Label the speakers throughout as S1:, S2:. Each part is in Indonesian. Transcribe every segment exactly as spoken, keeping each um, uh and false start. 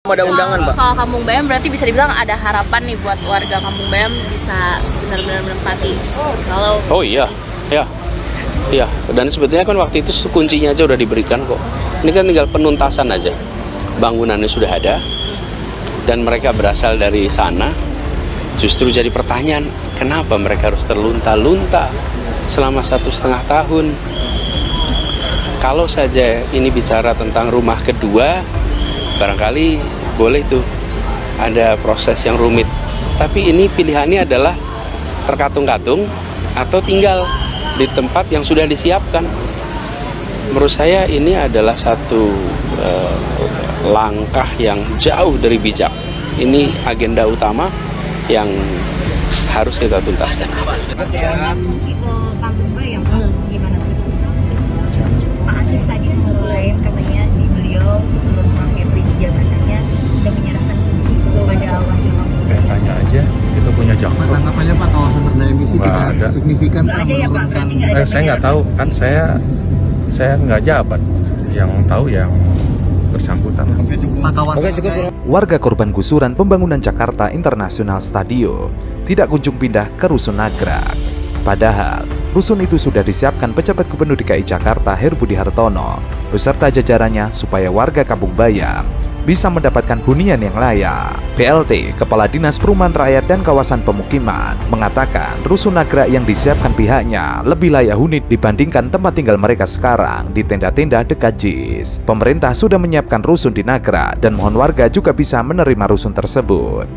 S1: Ada undangan, Pak?
S2: Soal Kampung Bayam berarti bisa dibilang ada harapan nih buat warga Kampung Bayam bisa benar-benar menempati. Kalau
S3: Oh iya, ya, iya. Dan sebetulnya kan waktu itu kuncinya aja udah diberikan kok. Ini kan tinggal penuntasan aja. Bangunannya sudah ada dan mereka berasal dari sana. Justru jadi pertanyaan, kenapa mereka harus terlunta-lunta selama satu setengah tahun? Kalau saja ini bicara tentang rumah kedua, barangkali boleh tuh ada proses yang rumit. Tapi ini pilihannya adalah terkatung-katung atau tinggal di tempat yang sudah disiapkan. Menurut saya ini adalah satu uh, langkah yang jauh dari bijak. Ini agenda utama yang harus kita tuntaskan.
S4: Kunci ke Kampung Bayam, gimana tuh? Pak Anies tadi mengklaim katanya di beliau sebelum mengakhiri jabatannya sudah menyerahkan kunci kepada warga Kampung Bayam.
S5: Tanya aja, kita punya Jakpro.
S6: Tanggapannya Pak, kawasan berdaya emisi tidak
S5: ada
S6: signifikan
S4: Nggak ada ya Pak, berarti nggak ada.
S5: Eh, saya nggak tahu, kan saya saya nggak jabat. Yang tahu yang bersangkutan.
S6: Pak, kawasan
S1: Oke, cukup.
S7: Warga korban gusuran pembangunan Jakarta International Stadium tidak kunjung pindah ke Rusun Nagrak. Padahal, rusun itu sudah disiapkan pejabat Gubernur D K I Jakarta Heru Budi Hartono beserta jajarannya supaya warga Kampung Bayam bisa mendapatkan hunian yang layak. P L T, Kepala Dinas Perumahan Rakyat dan Kawasan Pemukiman, mengatakan Rusun Nagrak yang disiapkan pihaknya lebih layak huni dibandingkan tempat tinggal mereka sekarang di tenda-tenda dekat JIS. Pemerintah sudah menyiapkan rusun di Nagrak dan mohon warga juga bisa menerima rusun tersebut.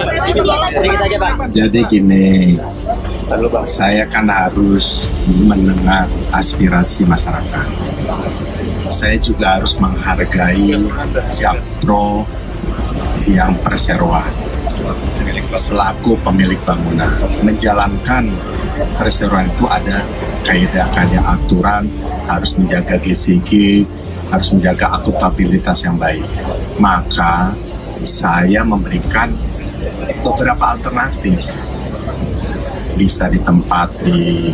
S8: Jadi gini, saya kan harus mendengar aspirasi masyarakat. Saya juga harus menghargai Jakpro yang perseroan selaku pemilik bangunan. Menjalankan perseroan itu ada kaidah-kaidah aturan, harus menjaga G C G, harus menjaga akuntabilitas yang baik. Maka saya memberikan beberapa alternatif. Bisa di tempat di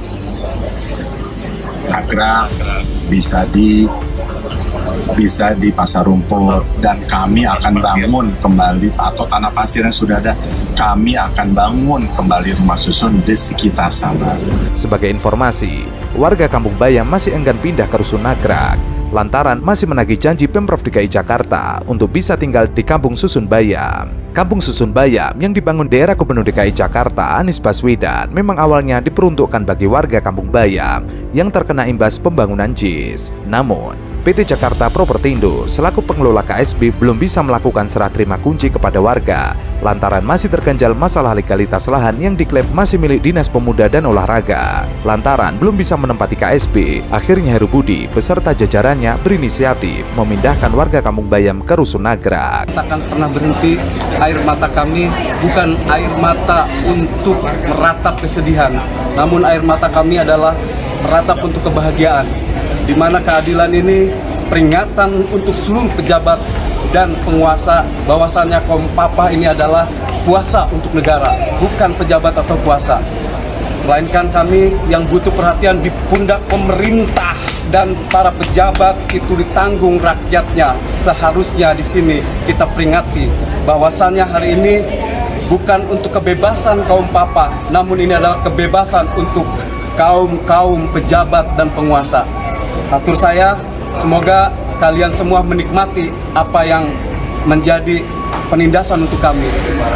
S8: Nagrak, bisa di bisa di Pasar Rumput, dan kami akan bangun kembali atau tanah pasir yang sudah ada, kami akan bangun kembali rumah susun di sekitar sana.
S7: Sebagai informasi, warga Kampung Bayam masih enggan pindah ke Rusun Nagrak lantaran masih menagih janji Pemprov D K I Jakarta untuk bisa tinggal di Kampung Susun Bayam. Kampung Susun Bayam yang dibangun di era Gubernur D K I Jakarta Anies Baswedan memang awalnya diperuntukkan bagi warga Kampung Bayam yang terkena imbas pembangunan JIS. Namun, P T Jakarta Propertindo selaku pengelola K S B belum bisa melakukan serah terima kunci kepada warga lantaran masih terganjal masalah legalitas lahan yang diklaim masih milik Dinas Pemuda dan Olahraga. Lantaran belum bisa menempati K S B, akhirnya Heru Budi beserta jajarannya berinisiatif memindahkan warga Kampung Bayam ke Rusun Nagrak.
S6: tak akan pernah berhenti. Air mata kami bukan air mata untuk meratap kesedihan, namun air mata kami adalah meratap untuk kebahagiaan, di mana keadilan ini peringatan untuk seluruh pejabat dan penguasa bahwasannya kaum papa ini adalah kuasa untuk negara, bukan pejabat atau kuasa. Melainkan kami yang butuh perhatian di pundak pemerintah dan para pejabat itu ditanggung rakyatnya. Seharusnya di sini kita peringati bahwasannya hari ini bukan untuk kebebasan kaum papa, namun ini adalah kebebasan untuk kaum-kaum pejabat dan penguasa. Atur saya, semoga kalian semua menikmati apa yang menjadi penindasan untuk kami.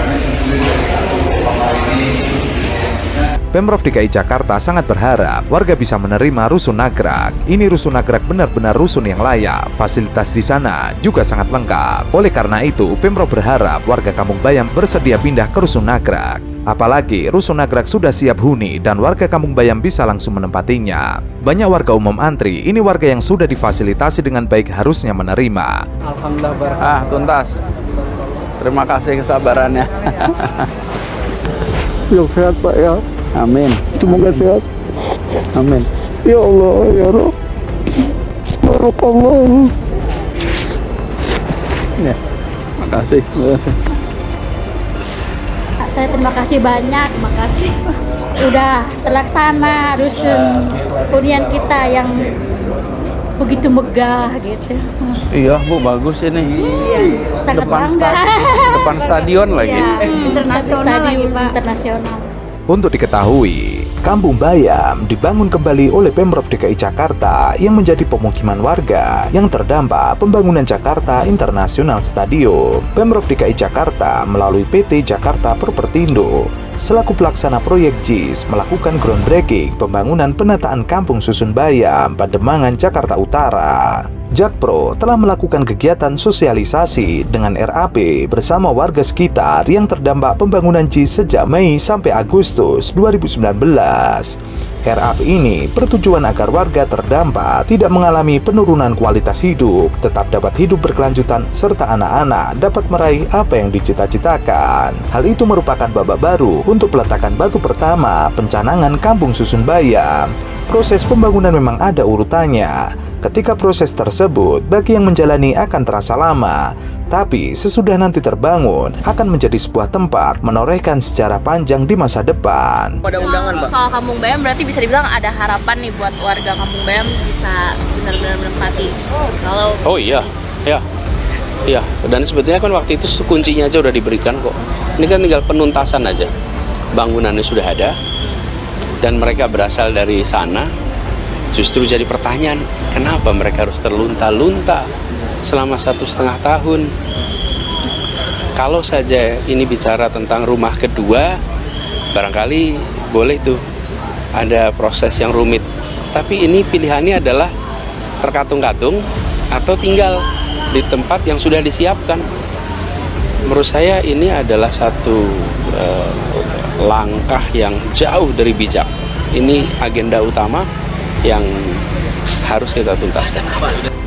S7: Pemprov D K I Jakarta sangat berharap warga bisa menerima Rusun Nagrak. Ini Rusun Nagrak benar-benar rusun yang layak, fasilitas di sana juga sangat lengkap. Oleh karena itu, Pemprov berharap warga Kampung Bayam bersedia pindah ke Rusun Nagrak. Apalagi Rusun Nagrak sudah siap huni dan warga Kampung Bayam bisa langsung menempatinya. Banyak warga umum antri, ini warga yang sudah difasilitasi dengan baik harusnya menerima.
S6: Alhamdulillah barak.
S3: Ah, tuntas. Terima kasih kesabarannya.
S6: Ya sehat Pak ya.
S3: Amin.
S6: Semoga sehat.
S3: Amin.
S6: Ya Allah, ya Rabb. Barakallah.
S3: Ya. Makasih. Makasih.
S9: Saya terima kasih banyak, terima kasih. Udah terlaksana rusun hunian kita yang begitu megah gitu.
S3: Iya Bu, bagus ini.
S9: Sangat
S3: Depan,
S9: bangga.
S3: sta- depan stadion lagi.
S9: Iya,
S4: Internasional
S9: stadion
S4: lagi, Pak.
S9: internasional.
S7: Untuk diketahui, Kampung Bayam dibangun kembali oleh Pemprov D K I Jakarta yang menjadi pemukiman warga yang terdampak pembangunan Jakarta International Stadium. Pemprov D K I Jakarta melalui P T Jakarta Propertindo selaku pelaksana proyek J I S melakukan groundbreaking pembangunan penataan Kampung Susun Bayam, Pademangan, Jakarta Utara. Jakpro telah melakukan kegiatan sosialisasi dengan R A P bersama warga sekitar yang terdampak pembangunan J I S sejak Mei sampai Agustus dua ribu sembilan belas. R A P ini bertujuan agar warga terdampak tidak mengalami penurunan kualitas hidup, tetap dapat hidup berkelanjutan, serta anak-anak dapat meraih apa yang dicita-citakan. Hal itu merupakan babak baru untuk peletakan batu pertama pencanangan Kampung Susun Bayam. Proses pembangunan memang ada urutannya. Ketika proses tersebut bagi yang menjalani akan terasa lama, tapi sesudah nanti terbangun akan menjadi sebuah tempat menorehkan sejarah panjang di masa depan.
S2: Ada undangan, Mbak. Soal Kampung Bayam berarti bisa dibilang ada harapan nih buat warga Kampung Bayam bisa benar-benar menempati. Kalau
S3: Oh iya, ya, iya. Dan sebetulnya kan waktu itu kuncinya aja udah diberikan kok. Ini kan tinggal penuntasan aja. Bangunannya sudah ada, dan mereka berasal dari sana. Justru jadi pertanyaan, kenapa mereka harus terlunta-lunta selama satu setengah tahun? Kalau saja ini bicara tentang rumah kedua, barangkali boleh tuh ada proses yang rumit. Tapi ini pilihannya adalah terkatung-katung atau tinggal di tempat yang sudah disiapkan. Menurut saya ini adalah satu eh, langkah yang jauh dari bijak. Ini agenda utama yang harus kita tuntaskan.